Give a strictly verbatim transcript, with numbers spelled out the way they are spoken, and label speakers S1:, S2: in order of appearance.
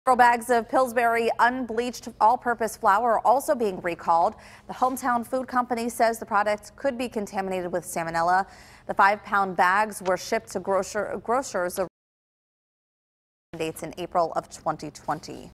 S1: Several bags of Pillsbury unbleached all-purpose flour are also being recalled. The hometown food company says the product could be contaminated with salmonella. The five-pound bags were shipped to grocer, grocers dates in April of twenty twenty.